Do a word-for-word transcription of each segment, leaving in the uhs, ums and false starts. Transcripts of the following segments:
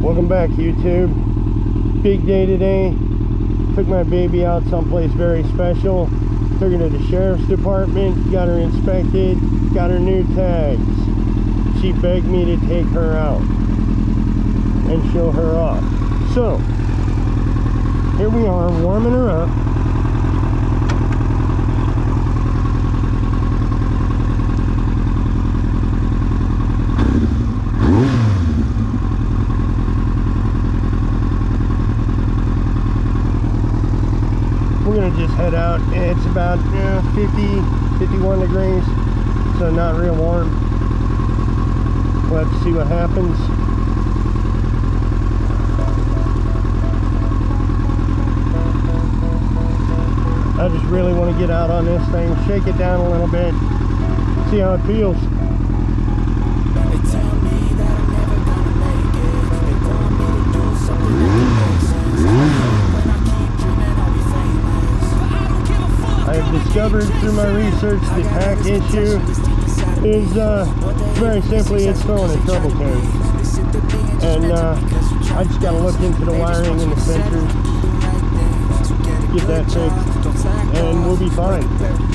Welcome back, YouTube. Big day today. Took my baby out someplace very special. Took her to the sheriff's department, got her inspected, got her new tags. She begged me to take her out and show her off. So, here we are, warming her up. We're gonna just head out. It's about uh, fifty, fifty-one degrees, so not real warm. We'll have to see what happens. I just really want to get out on this thing, shake it down a little bit, see how it feels. I have discovered through my research the pack issue is uh, very simply it's throwing a trouble cage. And uh, I just got to look into the wiring and the sensors, get that fixed, and we'll be fine.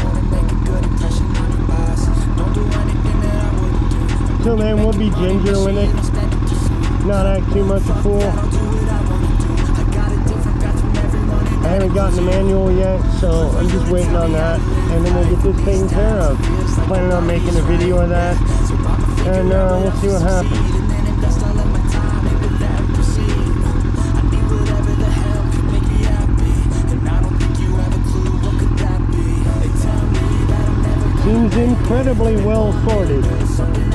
Till then, we'll be gingerling it, not act too much a fool. I haven't gotten the manual yet, so I'm just waiting on that, and then we'll get this taken care of. Planning on making a video of that, and uh, we'll see what happens. Seems incredibly well sorted.